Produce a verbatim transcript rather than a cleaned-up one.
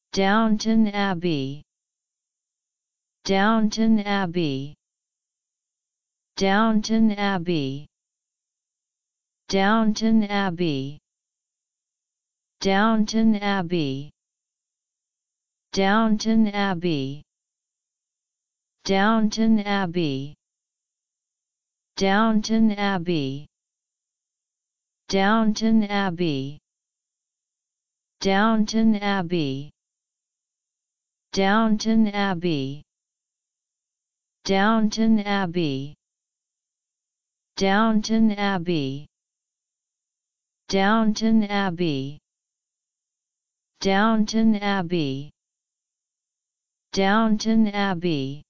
Downton Abbey, Downton Abbey, Downton Abbey, Downton Abbey, Downton Abbey, Downton Abbey, Downton Abbey, Downton Abbey, Downton Abbey, Downton Abbey, Downton Abbey, Downton Abbey, Downton Abbey, Downton Abbey, Downton Abbey, Downton Abbey,